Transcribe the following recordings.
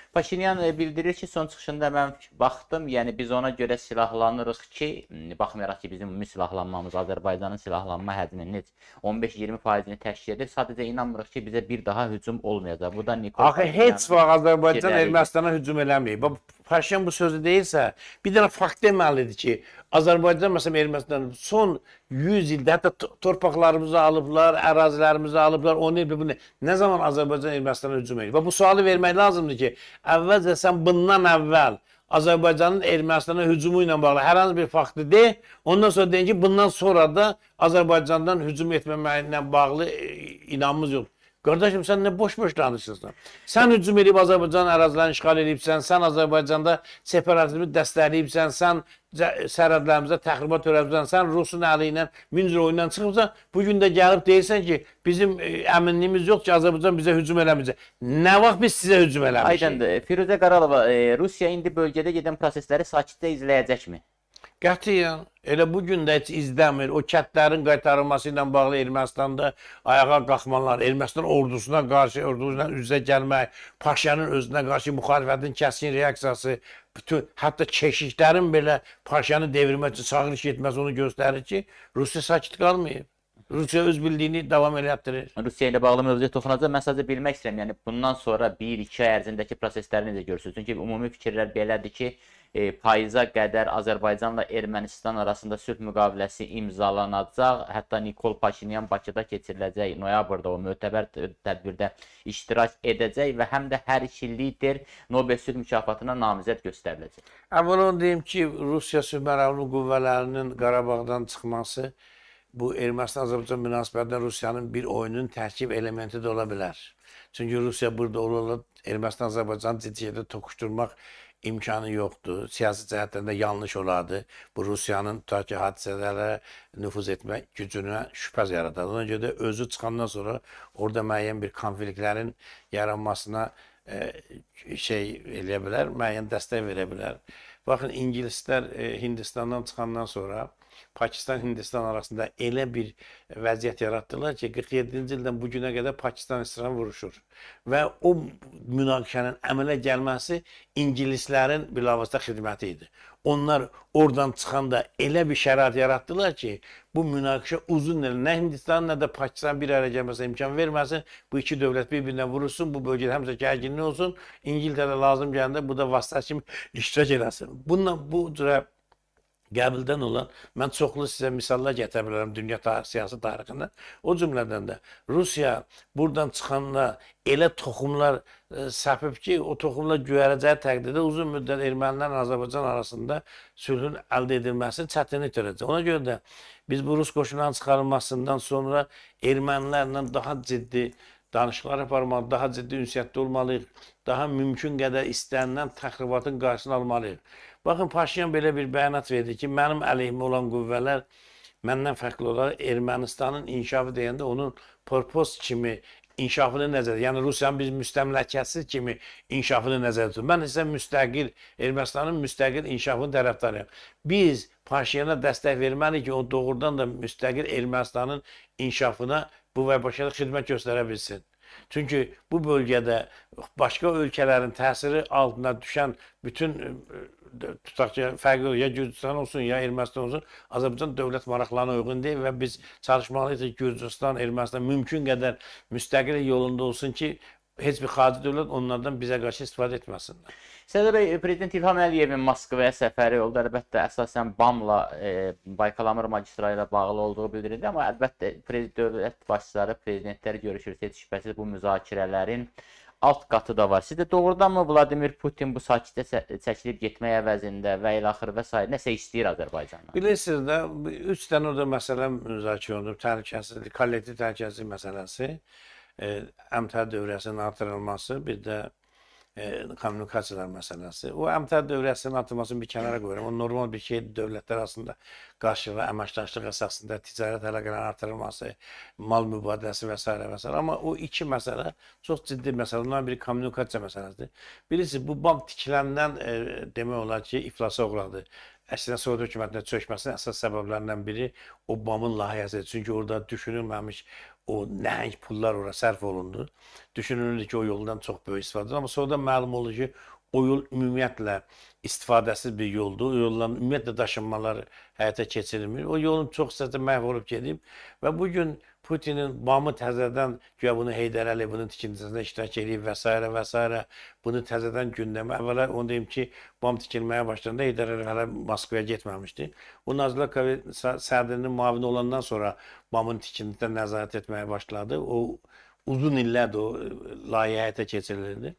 Paşinyan bildirir ki, son çıxışında mən baxdım, yəni biz ona görə silahlanırıq ki, baxmayaraq ki, bizim ümumi silahlanmamız Azərbaycanın silahlanma həcminin heç 15-20%-ni təşkil edir. Sadəcə inanmırıq ki, bizə bir daha hücum olmayacaq. Bu da Nikol Axı heç vaxt Azərbaycan fikirləri idi. Ermənistana hücum eləməyib. Paşinyan bu sözü deyirsə, bir dənə fakt deməlidir ki, Azərbaycan məsələn Ermənistan son 100 ildə hətta torpaqlarımızı alıblar, ərazilərimizi alıblar, onu bu ne? Nə zaman Azərbaycan Ermənistana hücum edib? Və bu sualı vermək lazımdır ki, əvvəlcə sən bundan əvvəl Azərbaycanın Ermənistana hücumu ilə bağlı hər hansı bir faktı de, ondan sonra deyin ki, bundan sonra da Azərbaycandan hücum etməməklə bağlı inanımız yoxdur. Qardaşım, sən nə boş-boş danışırsan? Sən hücum edib Azərbaycan ərazilərini işğal edibsən, sən Azərbaycanda separatizmi dəstəkləyibsən, sən sərhədlərimizdə təxribat törədibsən, sən Rusun əli ilə Minsk oyundan çıxıbsan, bugün də gəlib deyirsən ki, bizim əminliyimiz yox ki, Azərbaycan bizə hücum eləməyəcək. Nə vaxt biz sizə hücum eləmişik? Aydındır. Firuzə Qaralova, Rusiya indi bölgədə gedən prosesləri sakitcə izləyəcəkmi? Qətiyyən. Elə bugün də heç izləmir. O kəndlərin qaytarılması ilə bağlı Ermənistanda ayağa qalxmalar, Ermənistan ordusuna qarşı, ordusuna üzə gəlmək, Paşinyanın özünə qarşı müxalifətin kəskin reaksiyası, bütün hətta keşiklərin belə Paşinyanı devirmək üçün çağırış etməsi onu göstərir ki, Rusiya sakit qalmayıb. Rusiya öz bildiyini davam elətdirir. Rusiya ilə bağlı mövzuya toxunacaq. Mən sadəcə bilmək istəyirəm, yəni bundan sonra 1-2 ay ərzindəki prosesləri necə görürsünüz? Çünki ümumi fikirlər belədir ki, payıza qədər Azərbaycanla Ermənistan arasında sülh müqaviləsi imzalanacaq. Hətta Nikol Paşinyan Bakıda keçiriləcək noyabrda o mötəbər tədbirdə iştirak edəcək və həm də hər iki lider Nobel sülh mükafatına namizəd göstəriləcək. Əvvəl onu deyim ki, Rusiya sülh məramlı qüvvələrinin Qarabağdan çıxması bu Ermənistan-Azərbaycan münasibətində Rusiyanın bir oyunun tərkib elementi də ola bilər. Çünki Rusiya burada olur, Ermənistan-Azərbaycanı ciddiyyətlə toqquşdurmaq imkanı yoxdur. Siyasi cəhətdən də yanlış olardı. Bu Rusiyanın tutaq ki, hadisələrə nüfuz etmə gücünə şübhə yaradır. Ona görə də özü çıxandan sonra orada müəyyən bir konfliktlərin yaranmasına eləyə bilər, müəyyən dəstək verə bilər. Baxın, İngilislər Hindistandan çıxandan sonra Pakistan-Hindistan arasında elə bir vəziyyət yaratdılar ki, 47-ci ildən bugünə qədər Pakistan-İsrail vuruşur. Və o münaqişənin əmələ gəlməsi İngilislərin bilavasitə xidməti idi. Onlar oradan çıxanda elə bir şərait yaratdılar ki, bu münaqişə uzun il, nə Hindistan, nə də Pakistan bir araya gəlməsə imkan verməsin, bu iki dövlət bir-birinə vurursun, bu bölgədə həmişə gərginlik olsun, İngiltərə lazım gələndə bu da vasitə kimi iştirak eləsin. Bununla bu cürə qəbildən olan, mən çoxlu sizə misallar gətirə bilərəm dünya siyasi tarixindən. O cümlədən də Rusiya buradan çıxanda elə toxumlar səpib ki, o toxumlar göyərəcəyi təqdirdə uzun müddət ermənilərlə Azərbaycan arasında sülhün əldə edilməsini çətinlik törədəcək. Ona görə də biz bu Rus qoşunların çıxarılmasından sonra ermənilərlə daha ciddi danışıqlar aparmalıyıq, daha ciddi ünsiyyətdə olmalıyıq, daha mümkün qədər istənilən təxribatın qarşısını almalıyıq. Baxın, Paşinyan belə bir bəyanat verdi ki, mənim əleyhimə olan qüvvələr məndən fərqli olaraq Ermənistanın inkişafı deyəndə onun purpose kimi inkişafını nəzərdə, yəni Rusiyanın bir müstəmləkəsi kimi inkişafını nəzərdə tutur. Mən isə müstəqil, Ermənistanın müstəqil inkişafının tərəfdarıyam. Biz Paşinyana dəstək verməliyik ki, o doğrudan da müstəqil Ermənistanın inkişafına bu və başqa xidmət göstərə bilsin. Çünki bu bölgədə başqa ölkələrin təsiri altına düşən bütün tutaq ki, fərqli ya Gürcüstan olsun, ya Ermənistan olsun, Azərbaycan dövlət maraqlarına uyğun deyil və biz çalışmalıyıq ki, Gürcüstan, Ermənistan mümkün qədər müstəqil yolunda olsun ki, heç bir xarici dövlət onlardan bizə qarşı istifadə etməsinlər. Sədə bəy, Prezident İlham Əliyevin Moskvaya səfəri oldu. Əlbəttə, əsasən BAM-la, Baykalamır magistralı ilə bağlı olduğu bildirildi. Amma əlbəttə, dövlət başçıları, prezidentlər görüşür. Heç şübhəsiz bu müzakirələrin alt qatı da var. Sizdə doğrudanmı Vladimir Putin bu sakitə çəkilib getmək əvəzində və ilaxır və s. nəsə istəyir Azərbaycandan? Bilirsiniz də, 3 dənə orada məsələ müzakirə olunub. Təhlükəsizlik, kollektiv təhlükəsizlik məsələsi, əmtəl dövrəsinin artırılması, bir də kommunikasiyalar məsələsi. O əmtəl dövrəsinin artırılmasını bir kənara qoyuram. O normal bir şey dövlətlər arasında qarşılıqlı əməkdaşlıq əsasında ticarət əlaqələrinin artırılması, mal mübadiləsi və s. və s. Amma o iki məsələ çox ciddi məsələ. Onların biri kommunikasiya məsələsidir. Bilirsiniz, bu bank tikiləndən demək olar ki, iflasa uğradı. Əslində Sovet hökumətinin çökməsinin əsas səbəblərindən biri o BAM-ın layihəsidir. Çünki orada düşünülməmiş o nəhəng pullar ora sərf olundu. Düşünülür ki, o yoldan çox böyük istifadə edilir. Amma sonra da məlum olur ki, o yol ümumiyyətlə istifadəsiz bir yoldur. O yoldan ümumiyyətlə daşınmalar həyata keçirilmir. O yolun çox hissəsi məhv olub gedib və bu gün Putinin BAM-ı təzədən güya bunu Heydər Əliyevin tikintisində iştirak edib və s. və s. Bunu təzədən gündəmə. Əvvəla onu deyim ki, BAM tikilməyə başlayanda Heydər Əliyev hələ Moskvaya getməmişdi. O Nazirlər Kabineti sədrinin müavini olandan sonra BAM-ın tikintidə nəzarət etməyə başladı. O uzun illərdir o layihə həyata keçirilirdi.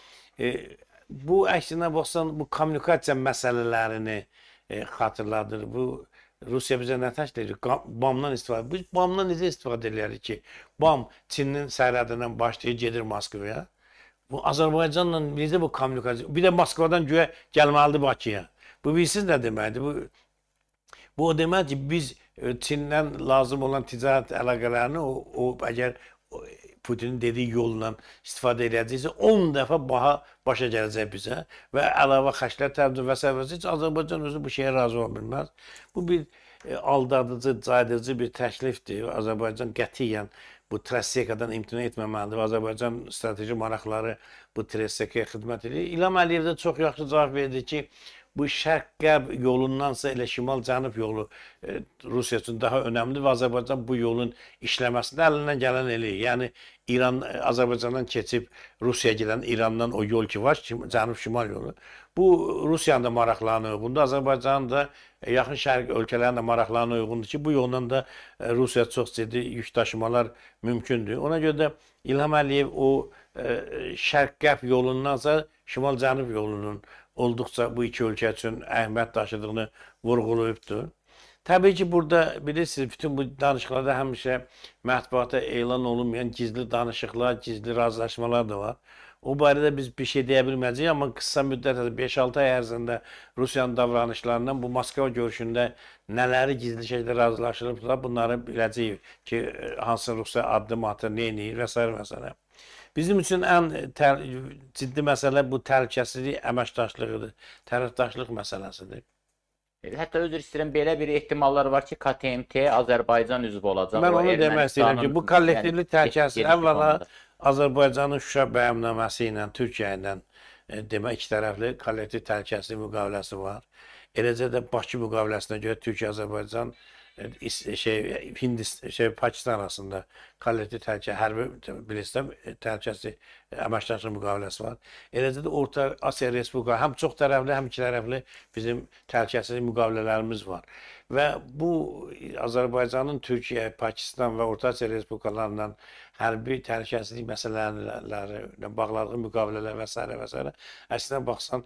Bu əksinə baxsan, bu kommunikasiya məsələlərini xatırladır. Bu Rusiya bizə nə təşkil edir? BAM-dan istifadə. Biz BAM-dan necə istifadə edirik ki? BAM Çinin sərhədindən başlayır, gedir Moskvaya. Bu Azərbaycanla necə bu kommunikasiya? Bir də Moskvadan güya gəlməlidir Bakıya. Bu bilirsiniz nə deməkdir? Bu o demək ki, biz Çindən lazım olan ticarət əlaqələrini əgər Putinin dediyi yolla istifadə edəcəksə 10 dəfə başa gələcək bizə və əlavə xərclər təmin və s. Heç Azərbaycan özü bu şeyə razı ola bilməz. Bu bir aldadıcı, caydırıcı bir təklifdir. Azərbaycan qətiyyən bu Trasekadan imtina etməməlidir. Azərbaycan strateji maraqları bu Trasekaya xidmət edir. İlham Əliyev də çox yaxşı cavab verdi ki, bu şərq-qərb yolundansa elə şimal-cənub yolu Rusiya üçün daha önəmlidir və Azərbaycan bu yolun işləməsində əlindən gələn eləyir. Yəni İran Azərbaycandan keçib Rusiyaya gedən İrandan o yol ki var, cənub-şimal yolu. Bu Rusiyanın da maraqlarına uyğundur. Azərbaycanın da yaxın şərq ölkələrinin də maraqlarına uyğundur ki, bu yolla da Rusiya çox ciddi yük daşımalar mümkündür. Ona görə də İlham Əliyev o şərq-qərb yolundansa şimal-cənub yolunun olduqca bu iki ölkə üçün əhəmiyyət daşıdığını vurğulayıbdır. Təbii ki, burada bilirsiniz, bütün bu danışıqlarda həmişə mətbuata elan olunmayan gizli danışıqlar, gizli razılaşmalar da var. O barədə biz bir şey deyə bilməyəcəyik, amma qısa müddət 5-6 ay ərzində Rusiyanın davranışlarından bu Moskva görüşündə nələri gizli şəkildə razılaşılıbsa, bunları biləcəyik ki, hansı Rusiya addım atır, nə edir və s. və s. Bizim üçün ən ciddi məsələ bu təhlükəsizlik əməkdaşlığıdır, tərəfdaşlıq məsələsidir. Hətta özür istəyirəm, belə bir ehtimallar var ki, KTMT Azərbaycan üzvü olacaq. Mən onu demək istəyirəm ki, bu kollektivlik təhlükəsizlik əvvəla Azərbaycanın Şuşa bəyannnaməsi ilə Türkiyə ilə demək iki tərəfli kollektiv təhlükəsizlik müqaviləsi var. Eləcə də Bakı müqaviləsinə görə Türkiyə-Azərbaycan Pakistan arasında kollektiv hərbi təhlükəsizlik əməkdaşlıq müqaviləsi var. Eləcə də Orta Asiya Respublikaları həm çox tərəfli, həm iki tərəfli bizim təhlükəsizlik müqavilələrimiz var. Və bu Azərbaycanın Türkiyə, Pakistan və Orta Asiya Respublikalarından hərbi təhlükəsizlik məsələləri ilə bağladığı müqavilələr və s. və s. Əslində baxsan,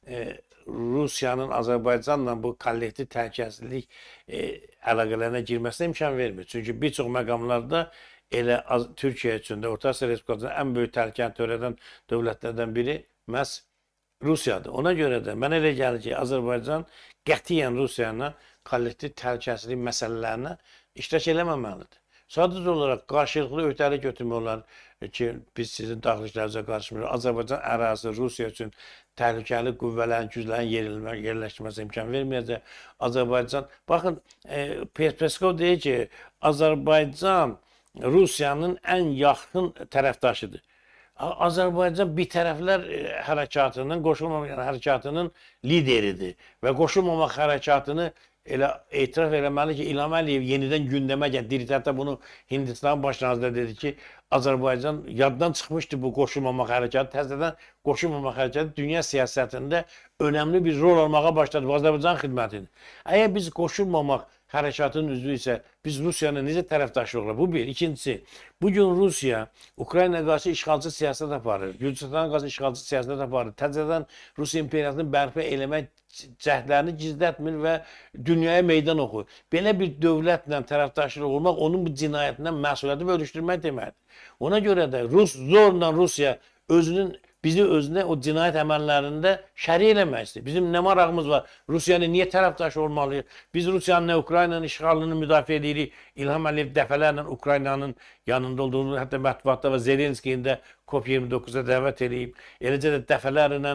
Rusiyanın Azərbaycanla bu kollektiv təhlükəsizlik əlaqələrinə girməsinə imkan vermir. Çünki bir çox məqamlarda elə Türkiyə üçün də Orta Asiya Respublikasının ən böyük təhlükəni törədən dövlətlərdən biri məhz Rusiyadır. Ona görə də mənə elə gəlir ki, Azərbaycan qətiyyən Rusiyanın kollektiv təhlükəsizlik məsələlərinə iştirak eləməməlidir. Sadəcə olaraq qarşılıqlı öhdəlik götürmək olar ki, biz sizin daxili işlərinizə qarışmırıq. Azərbaycan ərazisi Rusiya üçün təhlükəli qüvvələrin, güclərin yerləşdirməsinə imkan verməyəcək. Azərbaycan, baxın, Peskov deyir ki, Azərbaycan Rusiyanın ən yaxın tərəfdaşıdır. Azərbaycan bitərəflər hərəkatının, qoşulmamaq hərəkatının lideridir və qoşulmamaq hərəkatını elə etiraf eləməli ki, İlham Əliyev yenidən gündəmə gətirir. Hətta bunu Hindistanın baş naziri dedi ki, Azərbaycan yaddan çıxmışdı bu qoşulmamaq hərəkatı. Təzədən qoşulmamaq hərəkatı dünya siyasətində önəmli bir rol almağa başladı. Azərbaycan xidmətidir. Əgər biz qoşulmamaq hərəkatının üzvü isə biz Rusiyanın necə tərəfdaşlıq olar? Bu bir. İkincisi, bugün Rusiya Ukraynaya qarşı işğalçı siyasət aparır. Gürcüstana qarşı işğalçı siyasət aparır. Təzədən Rusiya imperialını bərpa eləmək cəhdlərini gizlətmir və dünyaya meydan oxuyur. Belə bir dövlətlə tərəfdaşlıq olmaq onun bu cinayətindən məsuliyyəti bölüşdürmək deməkdir. Ona görə də zorla Rusiya bizi özünə o cinayət əməllərində şərik eləmək istəyir. Bizim nə marağımız var? Rusiyanın niyə tərəfdaşı olmalıyıq? Biz Rusiyanın Ukraynanın işğalını müdafiə edirik. İlham Əliyev dəfələrlə Ukraynanın yanında olduğunu, hətta mətbuatda və Zelenskiyin də COP29-da dəvət edib. Eləcə də dəfələrlə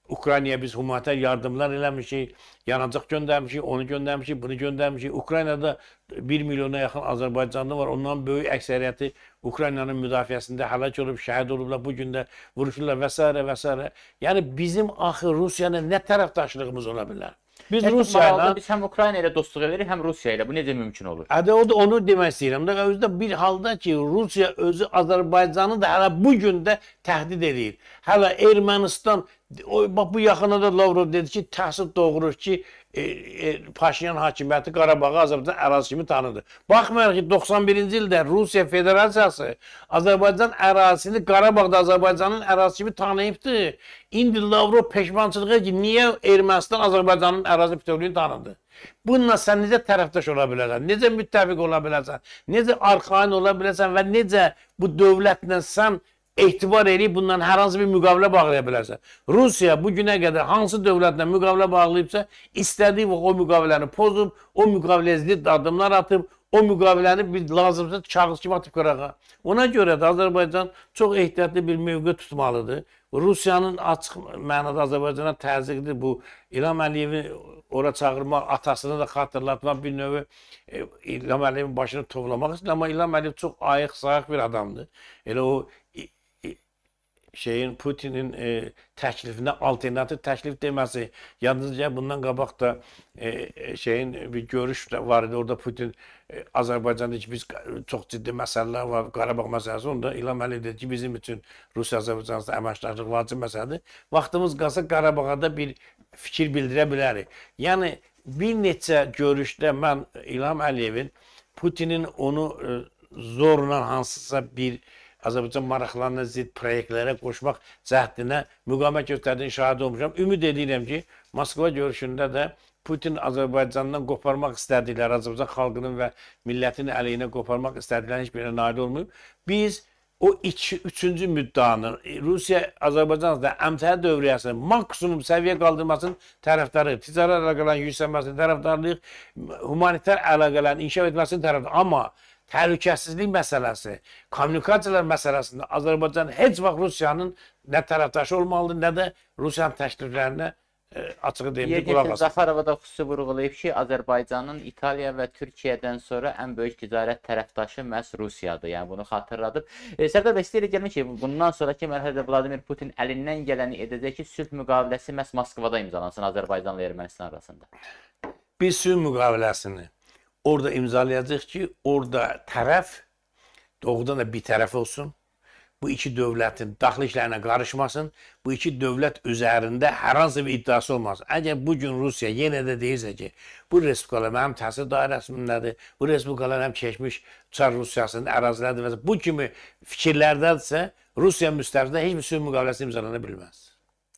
Ukraynaya biz humanitar yardımlar eləmişik, yanacaq göndərmişik, onu göndərmişik, bunu göndərmişik. Ukraynada 1 milyona yaxın Azərbaycanlı var. Onların böyük əksəriyyəti Ukraynanın müdafiəsində həlak olub, şəhid olublar, bu gün də vuruşurlar və s. və s. Yəni bizim axı Rusiyanın nə tərəfdaşlığımız ola bilər? Biz Rusiya ilə biz həm Ukrayna ilə dostluq edirik, həm Rusiya ilə. Bu necə mümkün olur? O da onu demək istəyirəm. Da özdə bir halda ki, Rusiya özü Azərbaycanı da hələ bu gün də təhdid edir. Hələ Ermənistan bax bu yaxında da Lavrov dedi ki, təəssüf doğurur ki, Paşinyan hakimiyyəti Qarabağı Azərbaycan ərazisi kimi tanıdı. Baxmayaraq ki, 91-ci ildə Rusiya Federasiyası Azərbaycan ərazisini Qarabağda Azərbaycanın ərazisi kimi tanıyıbdı. İndi Lavrov peşmançılığa ki, niyə Ermənistan Azərbaycanın ərazi bütövlüyünü tanıdı? Bununla sən necə tərəfdaş ola bilərsən? Necə müttəfiq ola bilərsən? Necə arxain ola bilərsən və necə bu dövlətlə sən etibar edib bundan hər hansı bir müqavilə bağlaya bilərsən? Rusiya bu günə qədər hansı dövlətlə müqavilə bağlayıbsa, istədiyi vaxt o müqaviləni pozub, o müqaviləyə zidd addımlar atıb, o müqaviləni bir lazımsa kağız kimi atıb qırağa. Ona görə də Azərbaycan çox ehtiyatlı bir mövqe tutmalıdır. Rusiyanın açıq mənada Azərbaycana təzyiqidir. Bu İlham Əliyevi ora çağırmaq, atasını da xatırlatmaq bir növü İlham Əliyevin başını tovlamaq istəyir. Amma İlham Əliyev çox ayıq-sayıq bir adamdır. Elə o Putinin təklifinə alternativ təklif deməsi, yadınızca bundan qabaq da bir görüş var idi. Orada Putin Azərbaycanda ki, biz çox ciddi məsələlər var, Qarabağ məsələsi. Onda İlham Əliyev dedi ki, bizim üçün Rusiya-Azərbaycan arasında əməkdaşlıq vacib məsələdir. Vaxtımız qalsa Qarabağa da bir fikir bildirə bilərik. Yəni bir neçə görüşdə mən İlham Əliyevin Putinin onu zorla hansısa bir Azərbaycan maraqlarına zidd proyektlərə qoşmaq cəhdinə müqavimət göstərdiyini şahid olmuşam. Ümid edirəm ki, Moskva görüşündə də Putin Azərbaycandan qoparmaq istədikləri, Azərbaycan xalqının və millətinin əleyhinə qoparmaq istədiklərini heç birinə nail olmayıb. Biz o üçüncü müddanın Rusiya Azərbaycanla əmtəə dövriyyəsinin maksimum səviyyə qaldırmasının tərəfdarı, ticarət əlaqələrin yüksəlməsinin tərəfdarlıyıq, humanitar əlaqələrin inkişaf etməsinin tərəfdarı. Amma təhlükəsizlik məsələsi, kommunikasiyalar məsələsində Azərbaycan heç vaxt Rusiyanın nə tərəfdaşı olmalıdır, nə də Rusiyanın təkliflərinə açığı deyim ki, qulaq asın. Zaxarova da xüsusi vurğulayıb ki, Azərbaycanın İtaliya və Türkiyədən sonra ən böyük ticarət tərəfdaşı məhz Rusiyadır. Yəni bunu xatırladıb. Sərdar bəy, istəyirik gəlmək ki, bundan sonraki mərhələdə Vladimir Putin əlindən gələni edəcək ki, sülh müqaviləsi məhz Moskvada imzalansın Azərbaycanla Ermənistan arasında. Biz sülh müqaviləsini orada imzalayacaq ki, orada tərəf doğrudan da bir tərəf olsun. Bu iki dövlətin daxili işlərinə qarışmasın. Bu iki dövlət üzərində hər hansı bir iddiası olmasın. Əgər bugün Rusiya yenə də deyirsə ki, bu respublikalar mənim təsir dairəsindədir, bu respublikalar həm keçmiş Çar Rusiyasının əraziləridir və bu kimi fikirlərdədirsə, Rusiya müstəvidə heç bir sülh müqaviləsi imzalana bilməz.